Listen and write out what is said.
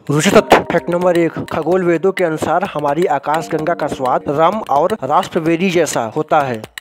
रुचि तथ्य fact number 1, खगोल वेदों के अनुसार हमारी आकाशगंगा का स्वाद रम और रास्पबेरी जैसा होता है।